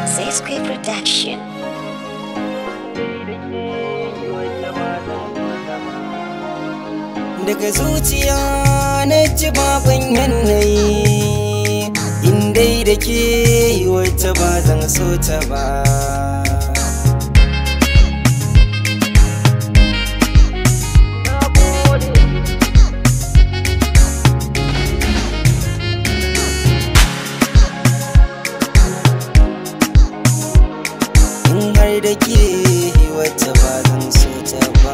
Square Production. Daga zuciya na ji baban yanayi, in dai da ke wacce ba zan so ta ba. In har da ke wacce ba zan so ta ba.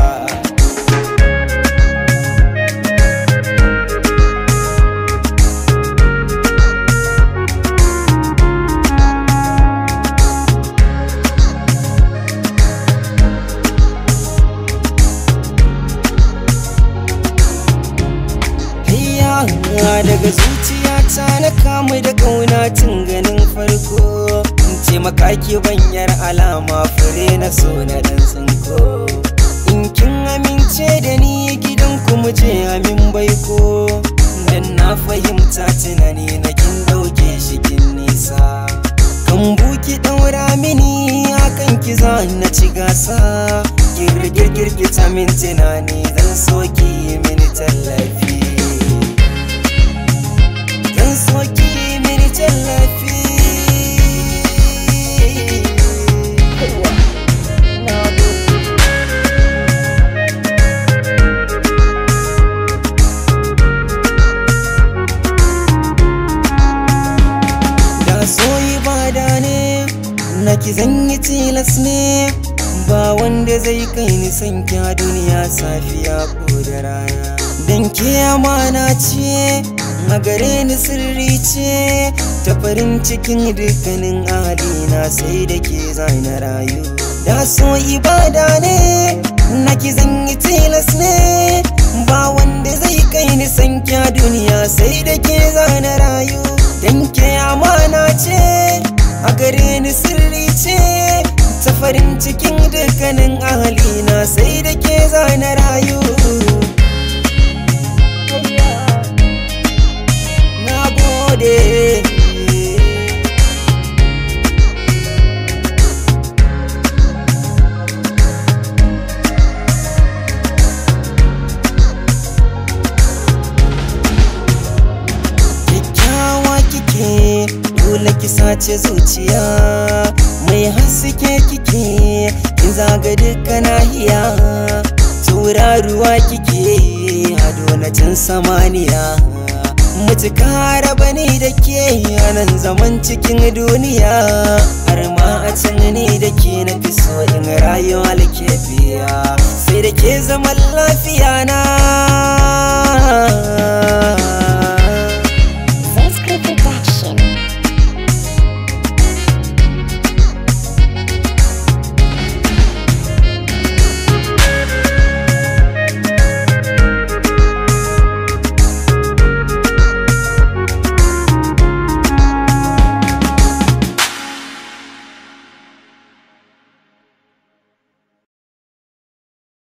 Daga zuciyata na kamu da ƙauna tun ganin farko, in ce makaki banyar alama fure na so na ɗan tsinko. In kin amince da ni gidan mu je amin baiko, dan na fahimta tunani na kin ɗauke shi kin nisa. Kan buki ɗaura mini hakan ki za na ci gasa, girgirgirgita min tunani zan so ki yi mini tallafi. Soki mini tallafi. Da soyi bada ne naki zan yi tilas ne, ba wanda zai kai ni san kya duniya safiya ko da rana. Dan ke amana ce a gare ni sirri ce, ta farin cikin dukkanin ahalina sai da ke na rayu. Da so ibada ne naki zan yi tilas ne, ba wanda zai kai ni san kya duniya sai da ke na rayu. Dan ke amana ce a gare ni sirri ce, ta farin cikin dukkanin ahalina sai da ke na rayu. Kyakkyawa kike dole ki sace zuciya, mai haske kike kin zaga duka nahiya. Tauraruwa kike hado na can samaniya, mutuka raba ni da ke nan zaman cikin duniya. Har ma a can ni da ke na fi so in rayuwa alkefiya, sai da ke zaman lafiya na.